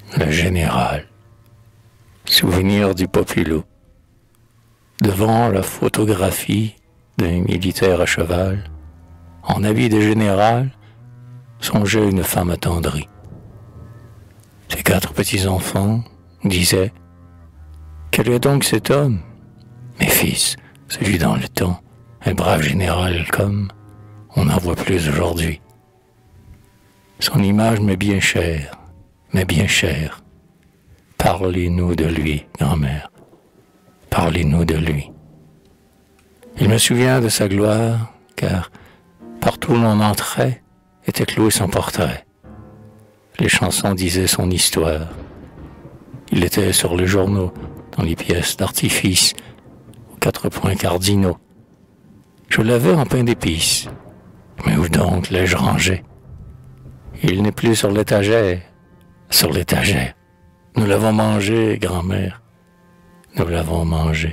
Le général. Souvenir du populo. Devant la photographie d'un militaire à cheval, en habit de général, songeait une femme attendrie. Ses 4 petits-enfants disaient « Quel est donc cet homme ?»« Mes fils, celui dans le temps, un brave général comme on n'en voit plus aujourd'hui. Son image m'est bien chère, mais bien chère. Parlez-nous de lui, grand-mère. Parlez-nous de lui. » Il me souvient de sa gloire, car partout où l'on entrait était cloué son portrait. Les chansons disaient son histoire. Il était sur les journaux, dans les pièces d'artifice, aux 4 points cardinaux. Je l'avais en pain d'épices. Mais où donc l'ai-je rangé? Il n'est plus sur l'étagère. Sur l'étagère. Nous l'avons mangé, grand-mère. Nous l'avons mangé.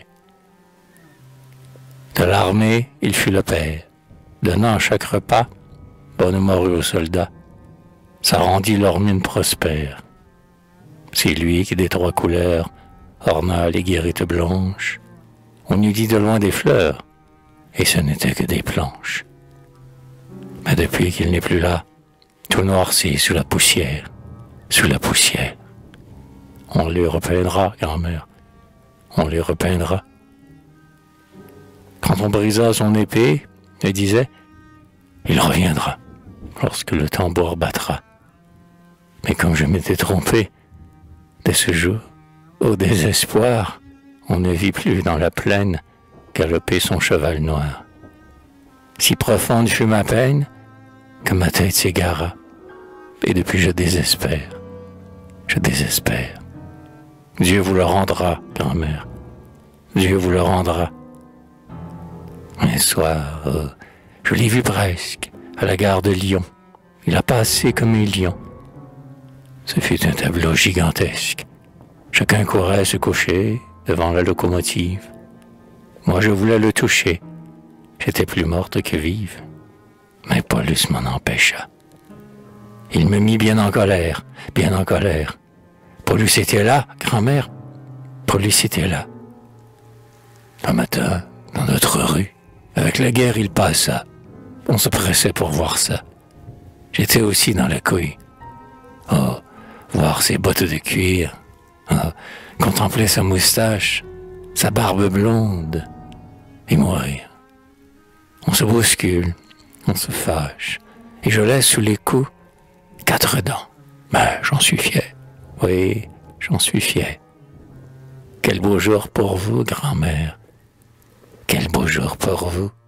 De l'armée, il fut le père, donnant à chaque repas bonne morue aux soldats. Ça rendit leur mine prospère. C'est lui qui des 3 couleurs orna les guérites blanches. On eût dit de loin des fleurs, et ce n'était que des planches. Mais depuis qu'il n'est plus là, tout noirci sous la poussière, sous la poussière. On les repeindra, grand-mère, on les repeindra. Quand on brisa son épée, elle disait « Il reviendra, lorsque le tambour battra. » Mais comme je m'étais trompé, dès ce jour, au désespoir, on ne vit plus dans la plaine galoper son cheval noir. Si profonde fut ma peine, que ma tête s'égara, et depuis je désespère, je désespère. Dieu vous le rendra, grand-mère, Dieu vous le rendra. Un soir, je l'ai vu presque, à la gare de Lyon. Il a passé comme un lion. Ce fut un tableau gigantesque. Chacun courait se coucher devant la locomotive. Moi, je voulais le toucher. J'étais plus morte que vive. Mais Paulus m'en empêcha. Il me mit bien en colère, bien en colère. Paulus était là, grand-mère. Paulus était là. Un matin, dans notre rue, avec la guerre, il passa. On se pressait pour voir ça. J'étais aussi dans la couille. Oh, voir ses bottes de cuir. Oh, contempler sa moustache, sa barbe blonde, et mourir. On se bouscule, on se fâche, et je laisse sous les coups 4 dents. Mais j'en suis fier. Oui, j'en suis fier. Quel beau jour pour vous, grand-mère. Quel beau jour pour vous.